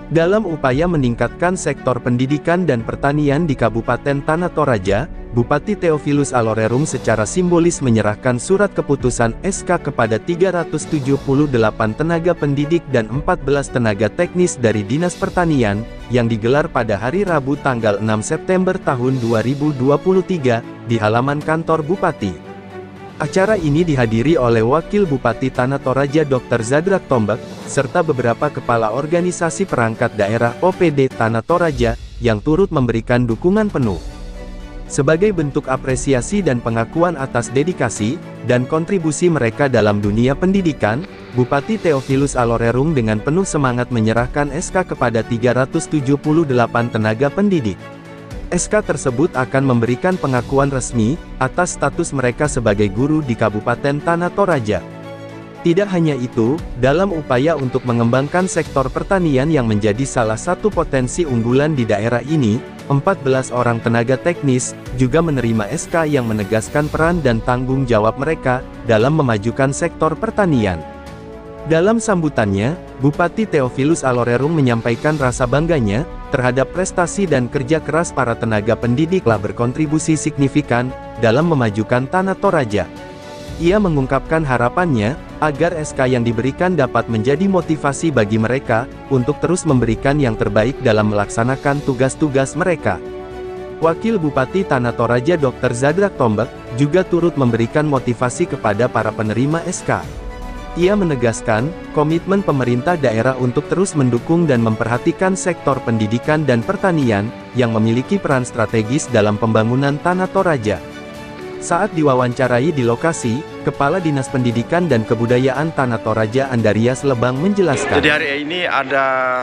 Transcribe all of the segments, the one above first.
Dalam upaya meningkatkan sektor pendidikan dan pertanian di Kabupaten Tanah Toraja, Bupati Theophilus Alorerum secara simbolis menyerahkan surat keputusan SK kepada 378 tenaga pendidik dan 14 tenaga teknis dari Dinas Pertanian, yang digelar pada hari Rabu tanggal 6 September tahun 2023, di halaman kantor Bupati. Acara ini dihadiri oleh Wakil Bupati Tanah Toraja Dr. Zadrak Tombak, serta beberapa kepala organisasi perangkat daerah OPD Tanah Toraja, yang turut memberikan dukungan penuh. Sebagai bentuk apresiasi dan pengakuan atas dedikasi dan kontribusi mereka dalam dunia pendidikan, Bupati Theophilus Alorerum dengan penuh semangat menyerahkan SK kepada 378 tenaga pendidik. SK tersebut akan memberikan pengakuan resmi atas status mereka sebagai guru di Kabupaten Tanah Toraja. Tidak hanya itu, dalam upaya untuk mengembangkan sektor pertanian yang menjadi salah satu potensi unggulan di daerah ini, 14 orang tenaga teknis juga menerima SK yang menegaskan peran dan tanggung jawab mereka dalam memajukan sektor pertanian. Dalam sambutannya, Bupati Theophilus Alorerum menyampaikan rasa bangganya terhadap prestasi dan kerja keras para tenaga pendidik telah berkontribusi signifikan dalam memajukan Tanah Toraja. Ia mengungkapkan harapannya agar SK yang diberikan dapat menjadi motivasi bagi mereka untuk terus memberikan yang terbaik dalam melaksanakan tugas-tugas mereka. Wakil Bupati Tanah Toraja Dr. Zadrak Tombak juga turut memberikan motivasi kepada para penerima SK. Ia menegaskan komitmen pemerintah daerah untuk terus mendukung dan memperhatikan sektor pendidikan dan pertanian yang memiliki peran strategis dalam pembangunan Tanah Toraja. Saat diwawancarai di lokasi, Kepala Dinas Pendidikan dan Kebudayaan Tanah Toraja Andarias Lebang menjelaskan. Jadi hari ini ada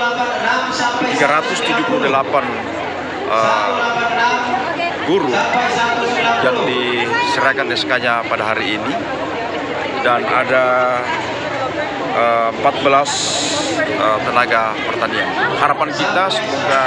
378 guru yang diserahkan SK-nya pada hari ini. Dan ada 14 tenaga pertanian. Harapan kita semoga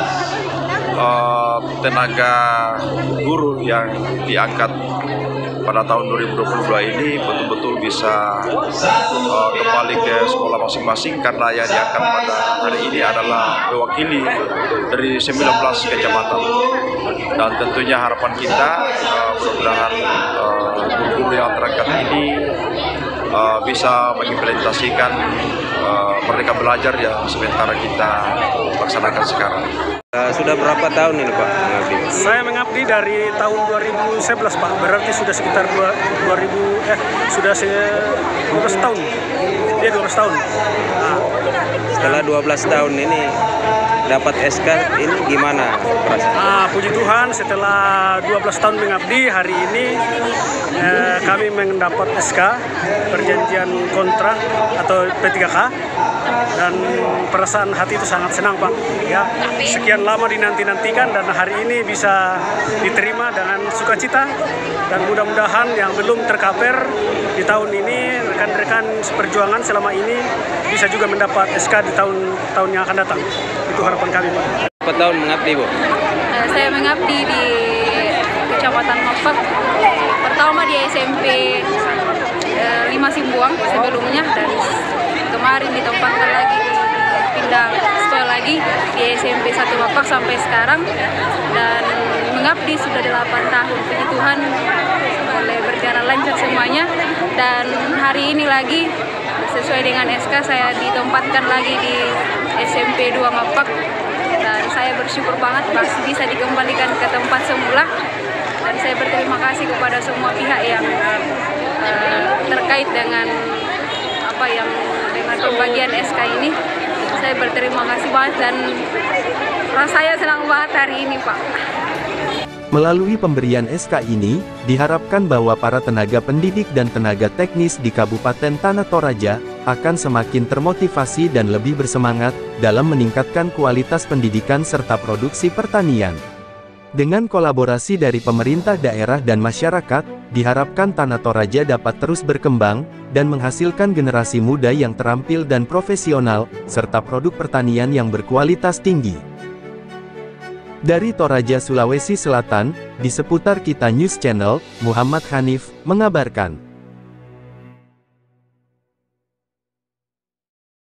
tenaga guru yang diangkat pada tahun 2022 ini betul-betul bisa kembali ke sekolah masing-masing, karena yang diangkat pada hari ini adalah mewakili dari 19 kecamatan. Dan tentunya harapan kita mudah-mudahan guru-guru yang terangkat ini bisa mengimplementasikan Merdeka Belajar yang sementara kita laksanakan sekarang. Sudah berapa tahun ini Pak mengabdi? Saya mengabdi dari tahun 2011 Pak, berarti sudah sekitar 12 tahun. Dia 12 tahun. Nah. Setelah 12 tahun ini dapat SK ini gimana perasaan? Puji Tuhan, setelah 12 tahun mengabdi, hari ini kami mendapat SK perjanjian kontrak atau P3K, dan perasaan hati itu sangat senang Pak. Ya, sekian lama dinanti-nantikan dan hari ini bisa diterima dengan sukacita, dan mudah-mudahan yang belum terkaper di tahun ini, rekan-rekan seperjuangan selama ini bisa juga mendapat SK di tahun yang akan datang. Itu harapan kami Pak. Berapa tahun mengabdi Bu? Saya mengabdi di Kecamatan Mapak. Pertama di SMP 5 Simbuang sebelumnya, dan kemarin ditempatkan lagi pindah sekolah lagi di SMP 1 Mapak sampai sekarang, dan mengabdi sudah 8 tahun. Puji Tuhan boleh berjalan lancar semuanya, dan hari ini lagi sesuai dengan SK saya ditempatkan lagi di SMP 2 Mapak, dan saya bersyukur banget masih bisa dikembalikan ke tempat semula, dan saya berterima kasih kepada semua pihak yang terkait dengan dengan pembagian SK ini. Saya berterima kasih banget dan rasanya senang banget hari ini Pak. Melalui pemberian SK ini, diharapkan bahwa para tenaga pendidik dan tenaga teknis di Kabupaten Tanah Toraja akan semakin termotivasi dan lebih bersemangat dalam meningkatkan kualitas pendidikan serta produksi pertanian. Dengan kolaborasi dari pemerintah daerah dan masyarakat, diharapkan Tanah Toraja dapat terus berkembang dan menghasilkan generasi muda yang terampil dan profesional, serta produk pertanian yang berkualitas tinggi. Dari Toraja, Sulawesi Selatan, di seputar Kita News Channel, Muhammad Hanif mengabarkan.